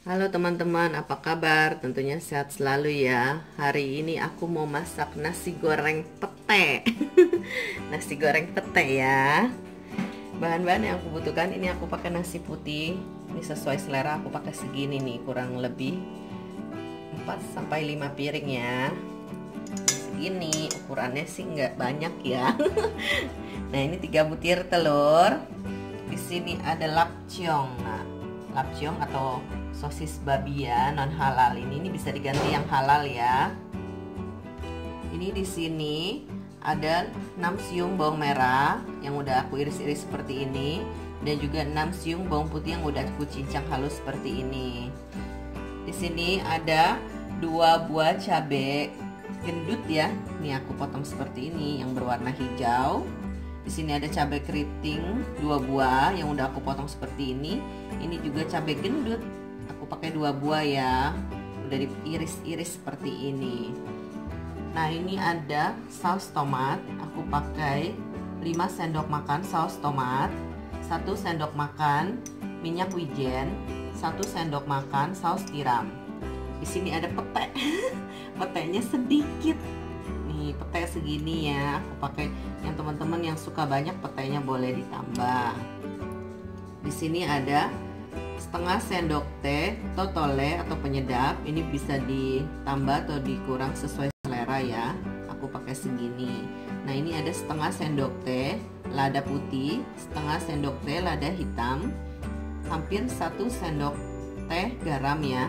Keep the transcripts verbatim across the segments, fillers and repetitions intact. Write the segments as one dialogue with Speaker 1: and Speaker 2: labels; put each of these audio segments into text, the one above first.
Speaker 1: Halo teman-teman, apa kabar? Tentunya sehat selalu ya. Hari ini aku mau masak nasi goreng pete. Nasi goreng pete ya. Bahan-bahan yang aku butuhkan, ini aku pakai nasi putih. Ini sesuai selera, aku pakai segini nih, kurang lebih empat sampai lima piring ya. Segini, ukurannya sih nggak banyak ya. Nah, ini tiga butir telur. Di sini ada lapciong. Nah, lapciong atau sosis babi ya, non halal ini ini bisa diganti yang halal ya. Ini di sini ada enam siung bawang merah yang udah aku iris-iris seperti ini, dan juga enam siung bawang putih yang udah aku cincang halus seperti ini. Di sini ada dua buah cabai gendut ya. Ini aku potong seperti ini yang berwarna hijau. Di sini ada cabai keriting dua buah yang udah aku potong seperti ini. Ini juga cabai gendut. Aku pakai dua buah ya. Udah diiris-iris seperti ini. Nah, ini ada saus tomat. Aku pakai lima sendok makan saus tomat, satu sendok makan minyak wijen, satu sendok makan saus tiram. Di sini ada pete. Petenya sedikit. Nih, pete segini ya. Aku pakai yang teman-teman yang suka banyak petenya boleh ditambah. Di sini ada setengah sendok teh totole atau penyedap. Ini bisa ditambah atau dikurang sesuai selera ya. Aku pakai segini. Nah, ini ada setengah sendok teh lada putih, setengah sendok teh lada hitam, hampir satu sendok teh garam ya.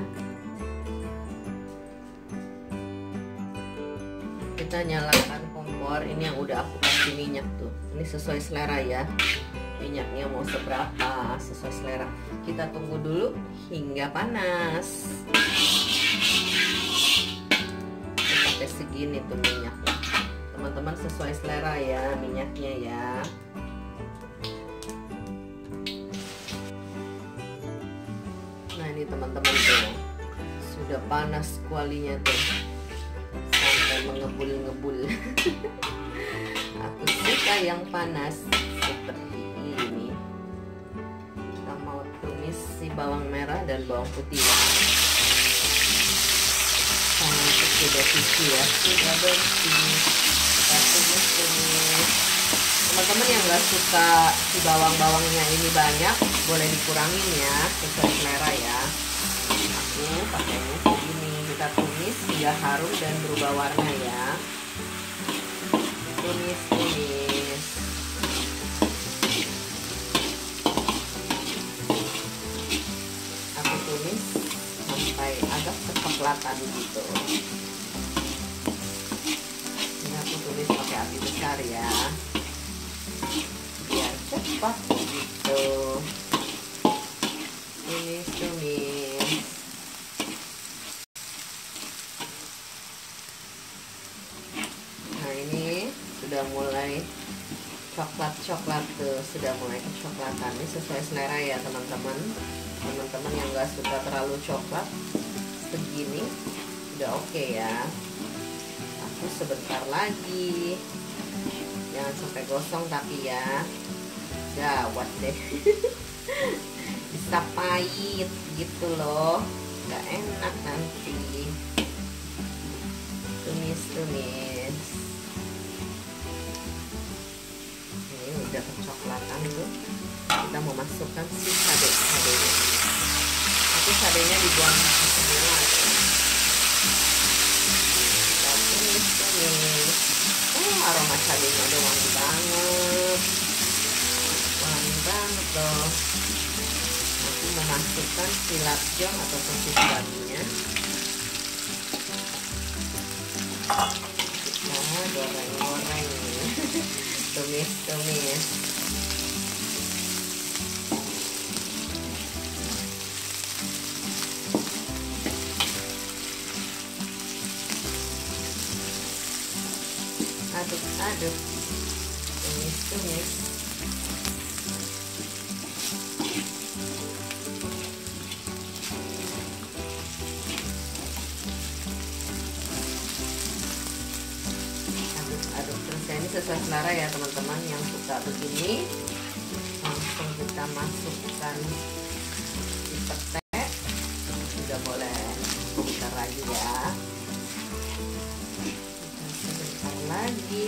Speaker 1: Kita nyalakan kompor. Ini yang udah aku kasih minyak tuh. Ini sesuai selera ya. Minyaknya mau seberapa sesuai selera. Kita tunggu dulu hingga panas. Kita pakai segini tuh minyaknya. Teman-teman sesuai selera ya minyaknya ya. Nah, ini teman-teman tuh sudah panas kualinya tuh sampai mengebul-ngebul. Aku suka yang panas seperti ini. Kita mau tumis si bawang merah dan bawang putih ya. Jangan sudah bersih ya, sudah bersih. Kita tumis-tumis. Teman-teman yang nggak suka si bawang-bawangnya ini banyak, boleh dikurangin ya, sesuai selera ya. Aku pakainya segini. Kita tumis hingga harum dan berubah warna ya. Tumis-tumis. Aku tumis sampai agak kecoklatan gitu. Ini aku tumis pakai api besar ya, biar cepat gitu. Tumis-tumis. Nah, ini sudah mulai coklat-coklat tuh, sudah mulai kecoklatan. Ini sesuai selera ya teman-teman. Teman-teman yang gak suka terlalu coklat, segini udah oke okay ya. Aku sebentar lagi, jangan sampai gosong tapi ya, gawat deh. Bisa pahit gitu loh, gak enak nanti. Tumis-tumis. Ini udah kecoklatan tuh. Kita mau masukkan si cabai-cabainya. Tapi cabainya dibuang semua. Kita tumis-tumis. Oh, aroma cabainya udah wangi banget. Wangi banget loh. Aku mau masukkan si lapciong atau sosis babinya. Kita goreng-goreng. Tumis-tumis. Aduk-aduk. Tumis-tumis. Aduk-aduk terus ya. Ini sesuai selera ya teman-teman yang suka begini. Langsung kita masukkan si pete. juga boleh. Bentar lagi ya. Kita sebentar lagi.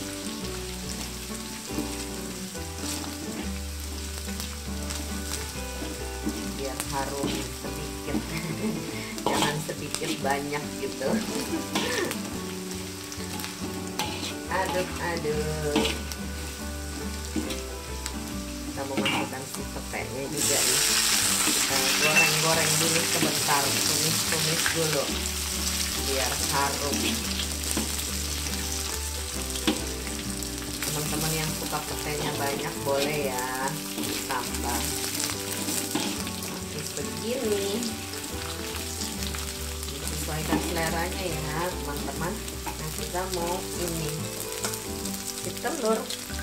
Speaker 1: Biar harum sedikit. Jangan sedikit banyak gitu. Aduk-aduk. Kita mau masukkan si petenya juga nih. Kita goreng-goreng dulu sebentar, tumis-tumis dulu biar harum. Teman-teman yang suka petenya banyak boleh ya tambah. Terus begini, disesuaikan seleranya ya teman-teman. Nah kita mau ini si telur.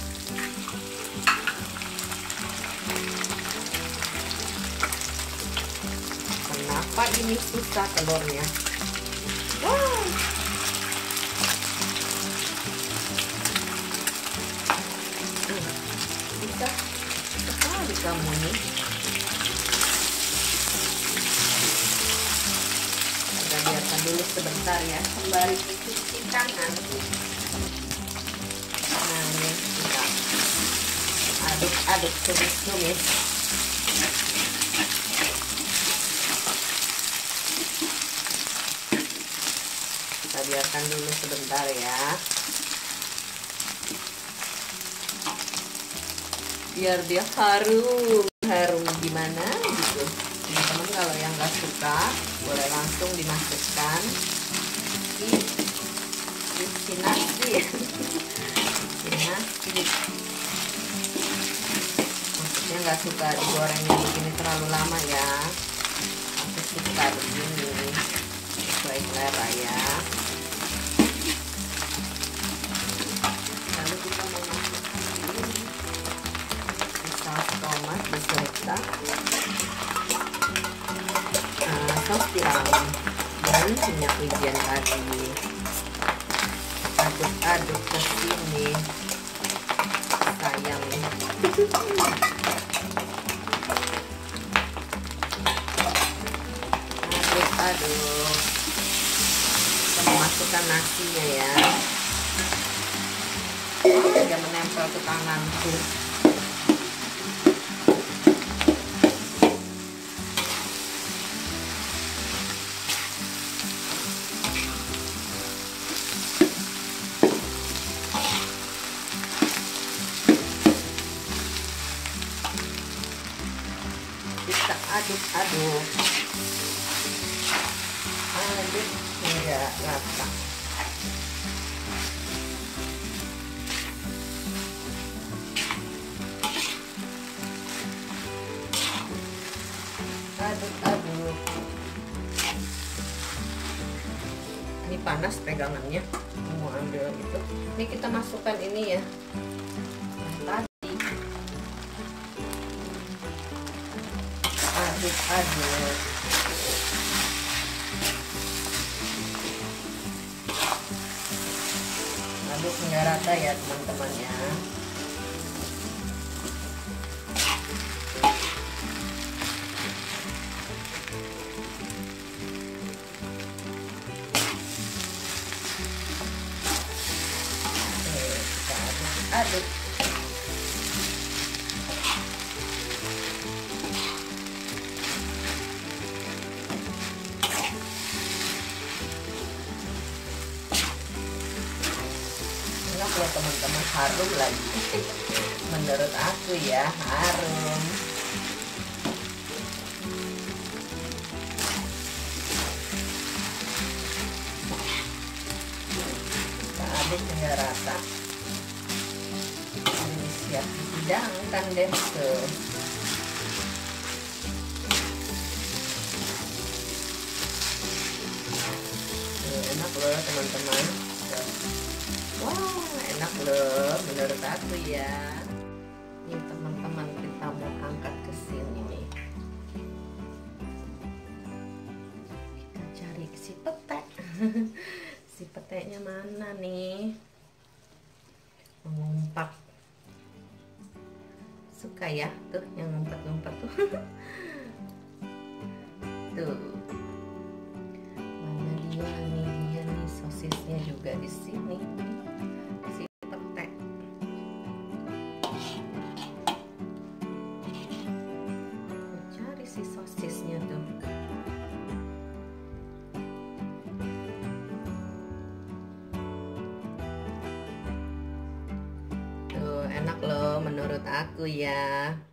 Speaker 1: Kenapa ini susah telurnya? Wow. Hmm, susah sekali kamu nih. Kita biarkan dulu sebentar ya, kembali ke cuci tangan. Nah ini kita aduk-aduk, tumis-tumis. Kita biarkan dulu sebentar ya, biar dia harum. Harum gimana gitu teman-teman. Kalau yang nggak suka boleh langsung dimasukkan di si nasi. Si nasi maksudnya nggak suka digorengnya begini terlalu lama ya. Aku suka begini sesuai selera ya. Lalu kita mau masukkan ini saus tomat beserta uh, saus tiram dan minyak wijen tadi. Aduk-aduk ke sini sayang. Aduk-aduk. Kita memasukkan nasinya ya. Dia menempel ke tanganku. Kita aduk-aduk. Aduk hingga rata. Aduk-aduk. Ini panas pegangannya, mau ambil itu. Ini kita masukkan ini ya tadi. Aduk-aduk. Aduk hingga rata ya teman-teman ya. Aduk. Enak ya teman-teman, harum lagi. Menurut aku ya harum. Kita aduk hingga rata. Siap dihidangkan deh tuh. Enak loh teman-teman. Wow, enak loh menurut aku ya. Nih teman-teman, kita mau angkat ke sini nih. Kita cari si pete. Si petenya mana nih? Mengumpat. Suka ya tuh yang ngumpet-ngumpet tuh. Tuh juga di sini. Si pete. Cari si sosisnya tuh. Tuh, enak loh menurut aku ya.